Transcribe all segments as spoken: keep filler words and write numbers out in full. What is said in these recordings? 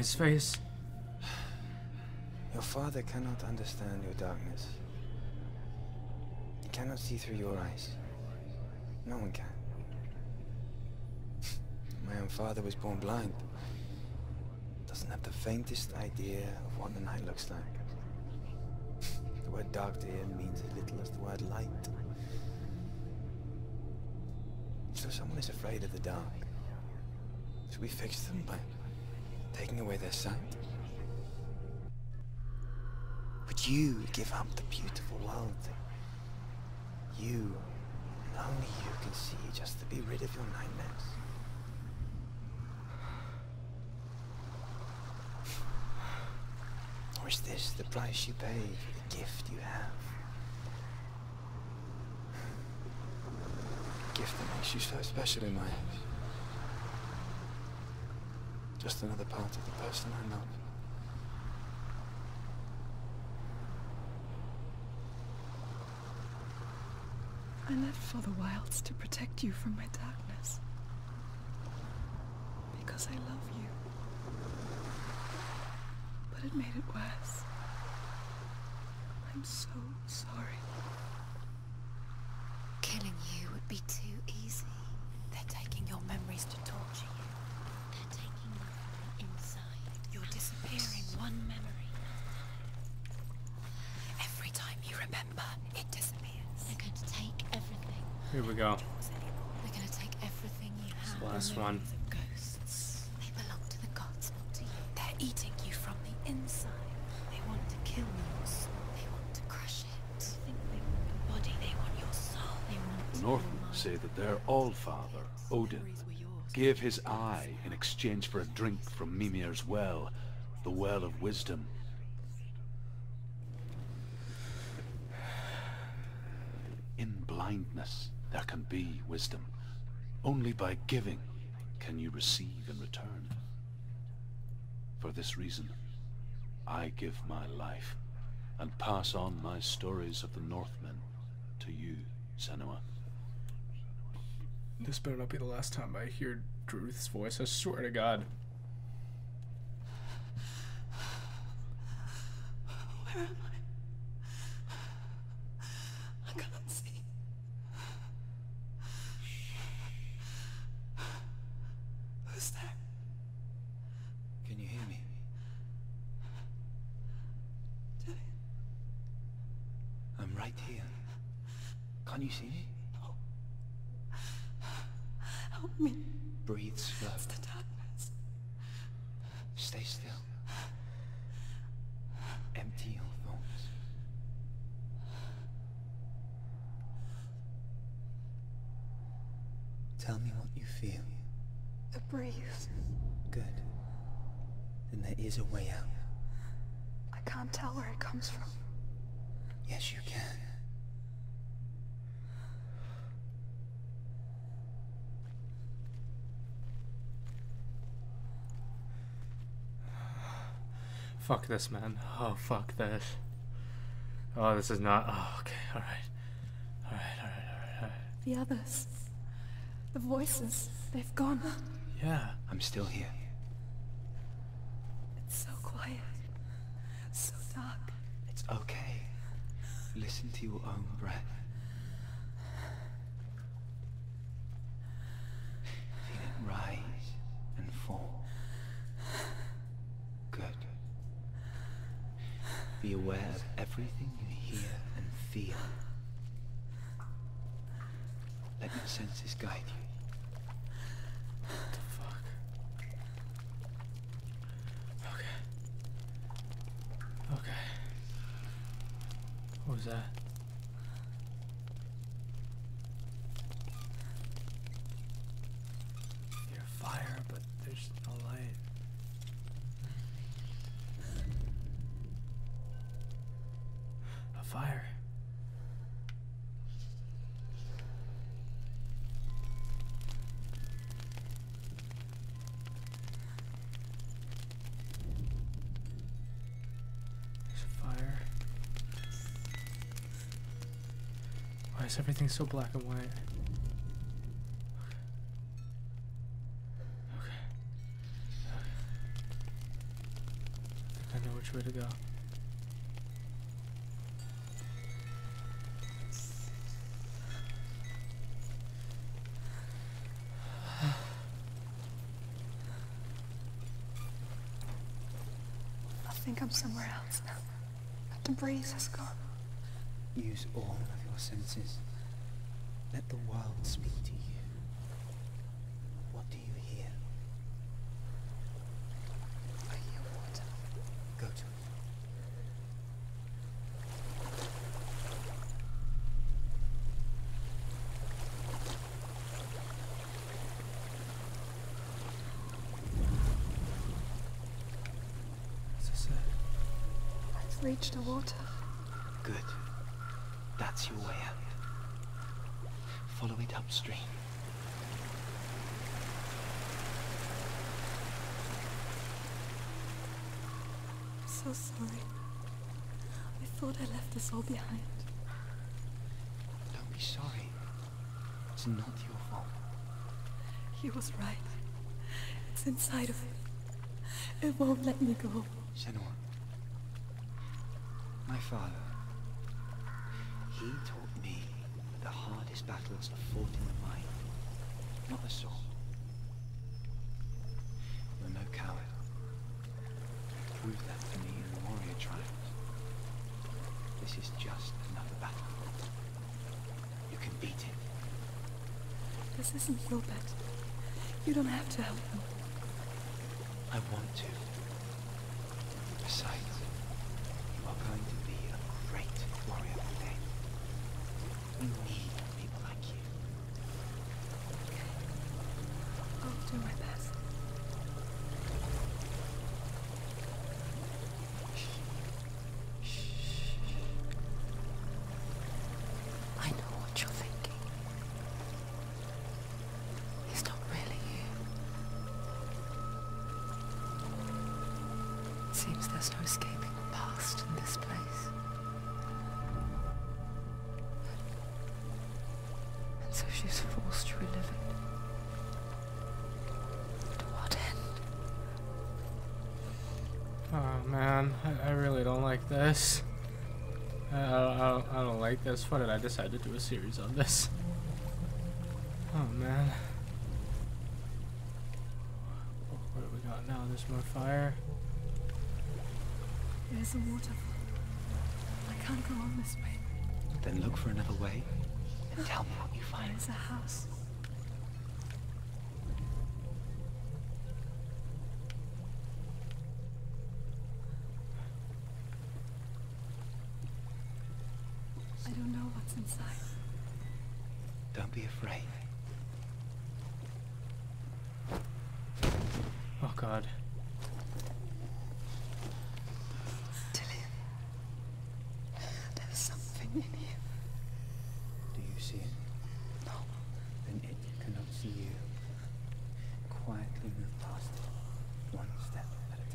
his face. Your father cannot understand your darkness. He cannot see through your eyes. No one can. My own father was born blind. Doesn't have the faintest idea of what the night looks like. The word dark to him means as little as the word light. So someone is afraid of the dark. Should we fix them by taking away their sight? Would you give up the beautiful world that you, and only you can see, just to be rid of your nightmares? Or is this the price you pay for the gift you have? A gift that makes you so special in my eyes. Just another part of the person I love. I left for the wilds to protect you from my darkness. Because I love you. But it made it worse. I'm so sorry. Killing you would be too easy. They're taking your memories to torture you. They're taking you from the inside. You're disappearing one memory. Every time you remember, it disappears. They're going to take everything. Here we go. They're going to take everything you have. This last one. Ghosts. They belong to the gods, not to you. They're eating you from the inside. They want to kill your soul. They want to crush it. They think they want your body. They want your soul. They want The to Northmen say that their Allfather, Odin, gave his eye in exchange for a drink from Mimir's well, the Well of Wisdom. In blindness, there can be wisdom. Only by giving can you receive in return. For this reason, I give my life and pass on my stories of the Northmen to you, Senua. This better not be the last time I hear Druth's voice, I swear to God. Where am I? I can't see. Who's there? Can you hear me? Dillian. I'm right here. Can't you see me? Help me. Breathe slow. It's the darkness. Stay still. Empty your thoughts. Tell me what you feel. A breeze. Good. Then there is a way out. I can't tell where it comes from. Yes, you can. Fuck this, man. Oh, fuck this. Oh, this is not... Oh, okay, alright. Alright, alright, alright, alright. The others. The voices. They've gone. Yeah. I'm still here. It's so quiet. So dark. It's okay. Listen to your own breath. Feel it rise and fall. Good. Be aware of everything you hear and feel. Let your senses guide you. What the fuck? Okay. Okay. What was that? You're fire, but there's no light. A fire. There's a fire. Why is everything so black and white? Okay. Okay. which way to go. I think I'm somewhere else now. The breeze has gone. Use all of your senses. Let the world speak to you. What do you hear? I hear water. Go to it. What's this say? I've reached the water. Good. That's your way out. Follow it upstream. I'm so sorry. I thought I left this all behind. Don't be sorry. It's not your fault. He was right. It's inside of me. It won't let me go. Senua. My father. He taught me the hardest battles are fought in the mind, not the sword. You're no coward. You proved that to me in the warrior trials. This is just another battle. You can beat it. This isn't your bet. You don't have to help me. I want to. Besides, you are going to be a great warrior one day. We need people like you. I'll do my best. I know what you're thinking. He's not really here. It seems there's no escaping the past in this place. And so she's forced to relive it. To what end? Oh man, I, I really don't like this. I, I, I, don't, I don't like this. Why did I decide to do a series on this? Oh man. What do we got now? There's more fire. There's a waterfall. I can't go on this way. Then look for another way and tell me what you find. There's a house. I don't know what's inside. Don't be afraid. Oh god. Dillian, there's something in here. Do you see it? No. Then it cannot see you. Quietly move past it, one step at a time.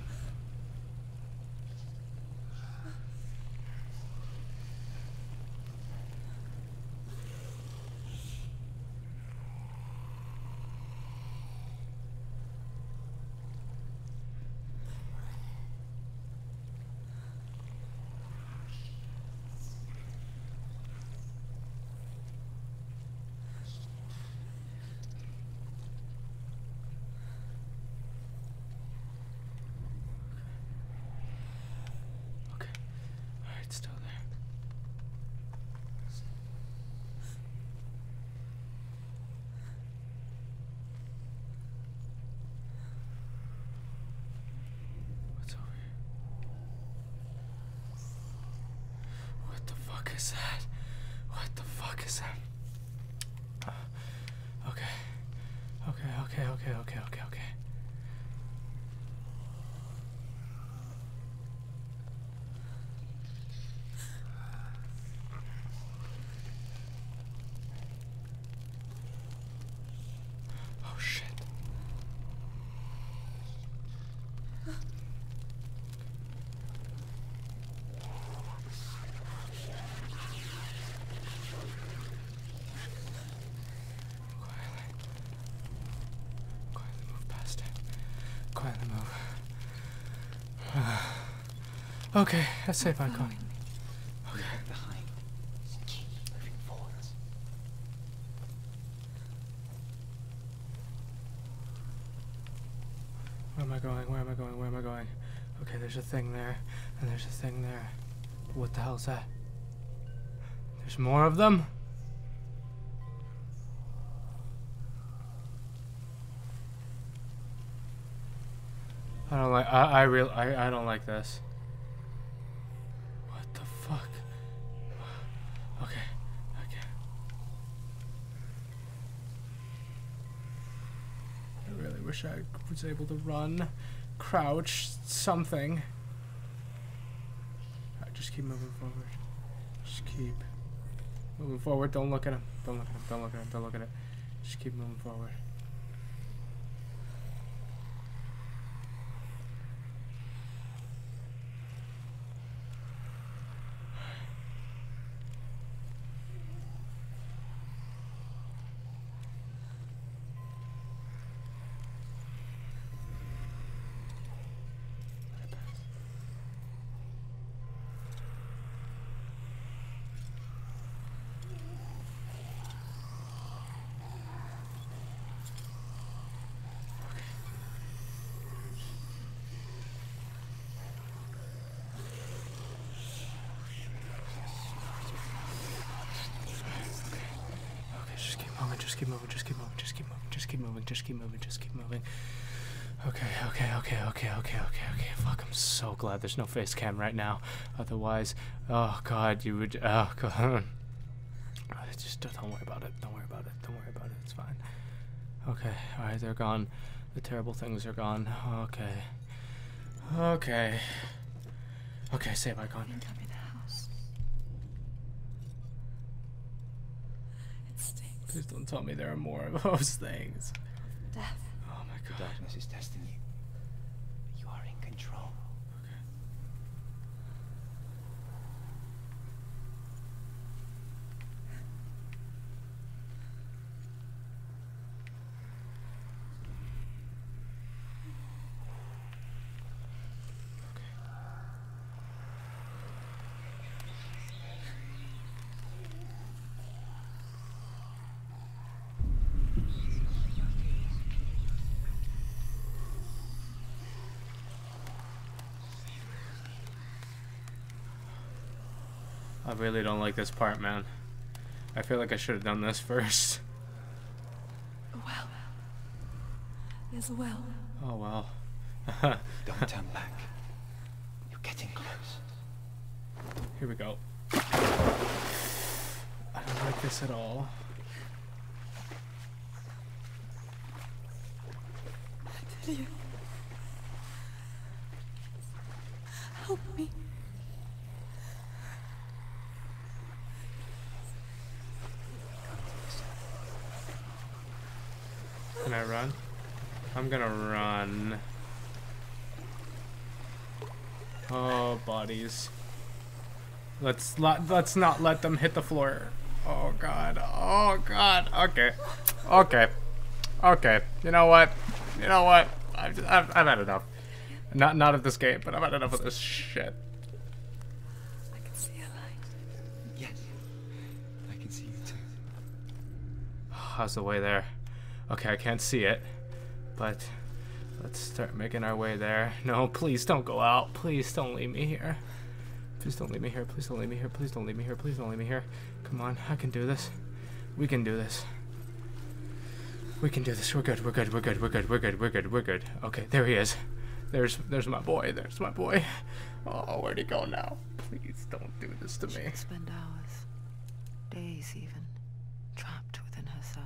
Okay. Alright, still there. What's over here? What the fuck is that? What the fuck is that? Uh, okay. Okay, okay, okay, okay, okay, okay. Oh shit. Quietly. Quietly move past Okay, that's safe icon. Okay. Back behind. Keep moving forwards. Where am I going? Where am I going? Where am I going? Okay, there's a thing there, and there's a thing there. What the hell's that? There's more of them? I don't like. I. I real. I. I don't like this. What the fuck? Okay. Okay. I really wish I was able to run, crouch, something. Alright, just keep moving forward. Just keep moving forward. Don't look at him. Don't look at him. Don't look at him. Don't look at it. Just keep moving forward. Just keep moving, just keep moving, just keep moving, just keep moving, just keep moving, just keep moving. Okay, okay, okay, okay, okay, okay, okay. Fuck, I'm so glad there's no face cam right now. Otherwise, oh god, you would, oh god. Just don't worry about it, don't worry about it, don't worry about it, it's fine. Okay, alright, they're gone. The terrible things are gone. Okay. Okay. Okay, save icon. Please don't tell me there are more of those things. Death. Oh my god. The darkness is testing you. You are in control. Okay. I really don't like this part, man. I feel like I should have done this first. A well. There's a well. Oh well. Don't turn back. You're getting close. Here we go. I don't like this at all. I tell you. Help me. Can I run? I'm gonna run. Oh, bodies. Let's let, let's not let them hit the floor. Oh god. Oh god. Okay. Okay. Okay. You know what? You know what? I've just, I've, I've had enough. Not not of this game, but I've had enough of this shit. I can see a light. Yes. I can see you too. How's the way there? Okay, I can't see it, but let's start making our way there. No, please don't go out. Please don't leave me here. Please don't leave me here. Please don't leave me here. Please don't leave me here. Please don't leave me here. Come on, I can do this. We can do this. We can do this. We're good. We're good. We're good. We're good. We're good. We're good. We're good. Okay, there he is. There's there's my boy. There's my boy. Oh, where'd he go now? Please don't do this to me. She'd spend hours, days even, trapped within herself.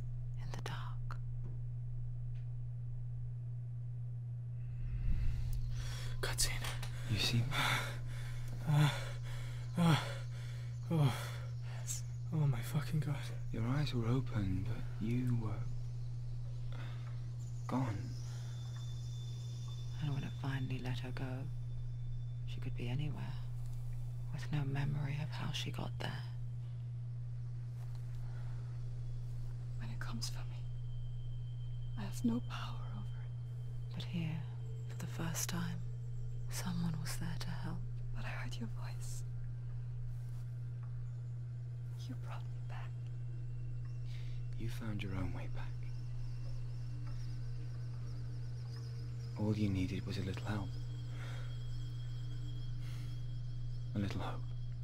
Cutscene. You see me? Uh, uh, oh. Oh my fucking god. Your eyes were open, but you were gone. And when it finally let her go, she could be anywhere, with no memory of how she got there. When it comes for me, I have no power over it. But here, for the first time, someone was there to help. thought I heard your voice. You brought me back. You found your own way back. All you needed was a little help. A little hope.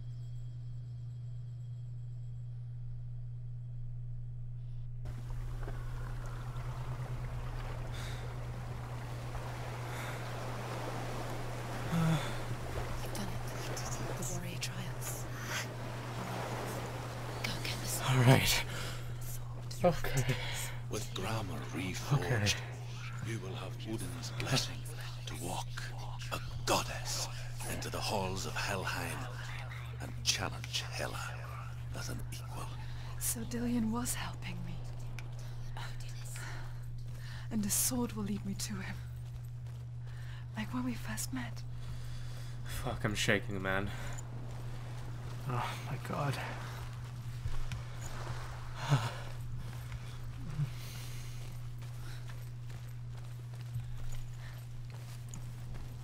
You've done it. The warrior trials. Go get the sword. All right. Okay. With grammar reforged, Okay. you will have Odin's blessing to walk, a goddess, into the halls of Helheim and challenge Hela as an equal. So Dillion was helping me. And the sword will lead me to him. Like when we first met. Fuck, I'm shaking, man. Oh my god.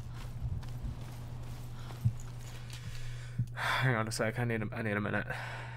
Hang on a sec. I need a, I need a minute.